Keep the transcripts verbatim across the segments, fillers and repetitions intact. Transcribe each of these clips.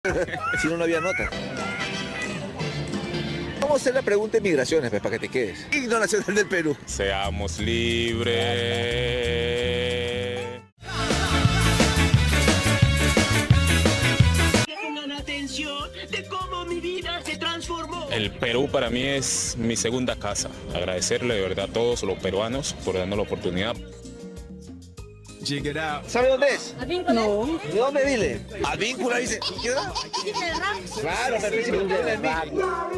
Si no, no había nota. Vamos a hacer la pregunta de migraciones, pues, para que te quedes. Himno nacional del Perú. Seamos libres. Tengan atención de cómo mi vida se transformó. El Perú para mí es mi segunda casa. Agradecerle de verdad a todos los peruanos por darnos la oportunidad. ¿Sabe dónde es? No. ¿De dónde dile? Advíncula dice. ¿Qué da? Claro, me dice que tiene el rap.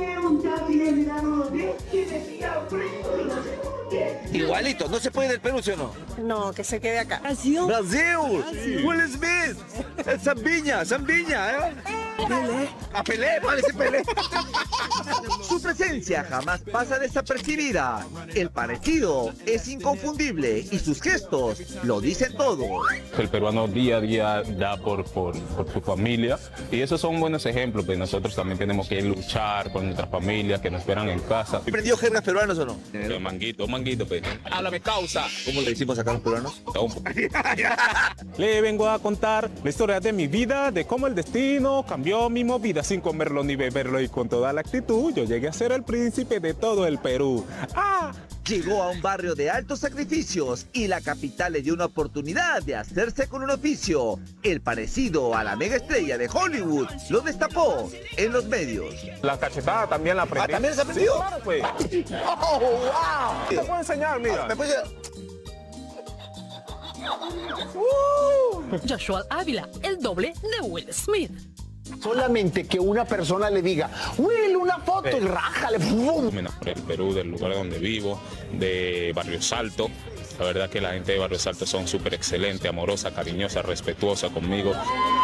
Igualito, no se puede del Perú, ¿sí o no? No, que se quede acá. ¡Brasil! ¡Will Smith! ¡Zambiña! ¡Zambiña! ¿eh? Pelé. ¡A Pelé! ¡Parece Pelé! Su presencia jamás pasa desapercibida. El parecido es inconfundible y sus gestos lo dicen todo. El peruano día a día da por, por, por su familia y esos son buenos ejemplos, pues nosotros también tenemos que luchar por nuestras familias que nos esperan en casa. ¿Aprendió jergas peruanas o no? Eh, manguito, manguito, pues. Háblame causa. ¿Cómo le decimos acá a los peruanos? Le vengo a contar la historia de mi vida, de cómo el destino cambió mi movida sin comerlo ni beberlo y con toda la actitud yo llegué a ser el príncipe de todo el Perú. ¡Ah! Llegó a un barrio de altos sacrificios y la capital le dio una oportunidad de hacerse con un oficio. El parecido a la mega estrella de Hollywood lo destapó en los medios. La cachetada también la aprendí. ¿Ah, también se aprendió? Sí, claro, pues. ¡Oh, wow! Te puedo enseñar, mira. ¿Me puedes...? Joshua Ávila, el doble de Will Smith. Solamente que una persona le diga, Will, una foto, y rájale, ¡pum! Me enamoré del Perú, del lugar donde vivo, de Barrio Salto. La verdad que la gente de Barrio Salto son súper excelente, amorosa, cariñosa, respetuosa conmigo.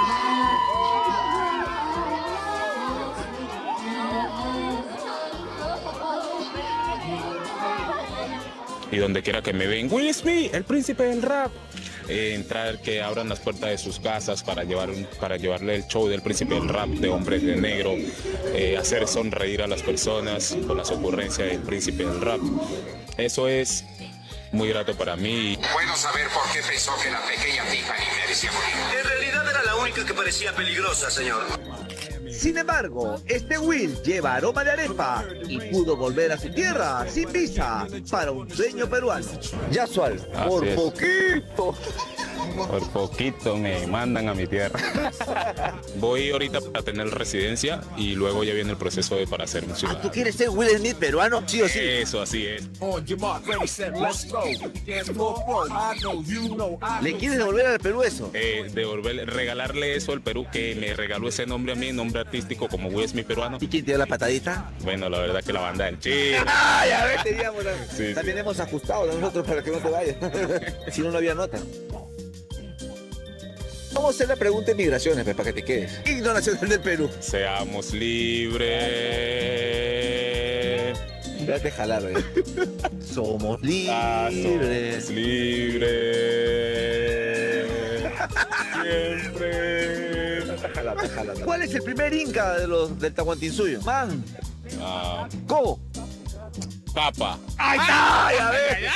Y donde quiera que me ven, Will Smith, el príncipe del rap. Eh, entrar, que abran las puertas de sus casas para, llevar un, para llevarle el show del príncipe del rap de Hombres de Negro, eh, hacer sonreír a las personas con las ocurrencias del príncipe del rap. Eso es muy grato para mí. Puedo saber por qué pensó que la pequeña Tiffany merecía morir. En realidad era la única que parecía peligrosa, señor. Sin embargo, este Will lleva aroma de arepa y pudo volver a su tierra sin visa para un sueño peruano. Yasual, Así por es. poquito. Por poquito me mandan a mi tierra. Voy ahorita a tener residencia y luego ya viene el proceso de para ser un ¿Tú ciudadano. quieres ser Will Smith peruano? Sí o sí. Eso, así es. ¿Le quieres devolver al Perú eso? Eh, devolverle, regalarle eso al Perú, que me regaló ese nombre a mí, nombre artístico como Will Smith peruano. ¿Y quién te dio la patadita? Bueno, la verdad que la banda del Chile. ¡Ay, a ver, teníamos! Sí, También sí. hemos ajustado nosotros para que no te vayas. Si no, no había nota. Vamos a hacer la pregunta de migraciones, pues, para que te quedes. Himno nacional del Perú. Seamos libres. Déjate jalar, güey. Somos Ah, libres. somos libres. Siempre. Jala, jala. ¿Cuál es el primer inca de los del Tahuantinsuyo? Man. Ah, ¿Cómo? Papa. ¡Ay, ay, a ver!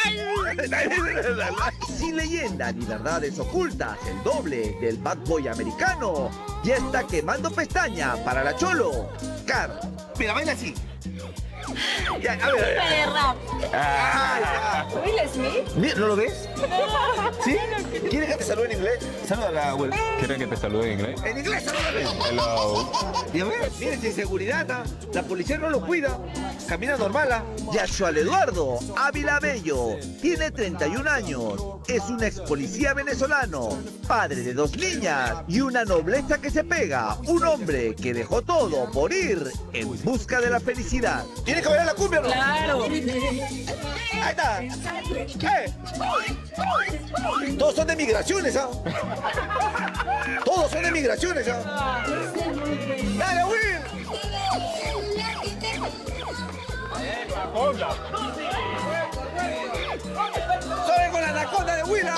Sin leyenda ni verdades ocultas, el doble del bad boy americano ya está quemando pestaña para la Cholo. Car. Mira, baila así. Ya, a ver, a ver. Perra. Ah, Will Smith. Mira, ¿no lo ves? ¿Sí? ¿Quieres que te salude en inglés? Saluda a la abuela. ¿Quieren que te salude en inglés? En inglés, salúdame. Hello. Y a ver, miren, sin seguridad, ¿ah? La policía no lo cuida. Camina normal, ¿ah? Yashua Eduardo Ávila Bello tiene treinta y un años. Es un ex policía venezolano, padre de dos niñas y una nobleza que se pega. Un hombre que dejó todo por ir en busca de la felicidad. ¿Tienes que bailar la cumbia o no? Claro. Ahí está. ¿Qué? Todos son de migraciones, ¿ah? Todos son de migraciones, ¿ah? ¡Dale, Will! ¡Soy con la anaconda de Will!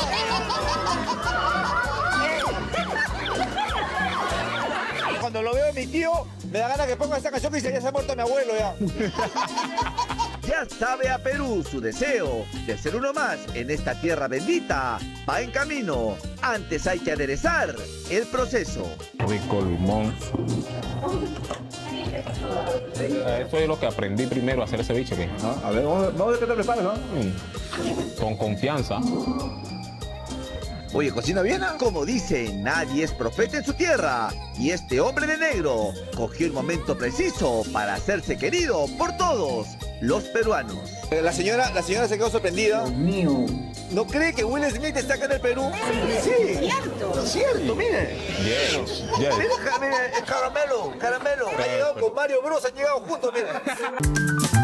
Cuando lo veo a mi tío, me da ganas que ponga esta canción que dice, ya se ha muerto mi abuelo, ya. ya sabe a Perú su deseo de ser uno más en esta tierra bendita. Va en camino. Antes hay que aderezar el proceso. Rico limón. Eso es lo que aprendí primero a hacer ceviche. ¿Qué? ¿No? A ver, vamos, vamos a ver qué te preparas, ¿no? Con confianza. Oye, ¿cocina bien? ¿No? Como dicen, nadie es profeta en su tierra. Y este hombre de negro cogió el momento preciso para hacerse querido por todos los peruanos. Eh, La señora, la señora se quedó sorprendida. Dios mío. ¿No cree que Will Smith está acá en el Perú? Sí, cierto. Cierto, mire. Yes, yes. Mira, mira, el caramelo, caramelo. Ha llegado con Mario Bros, han llegado juntos, mira.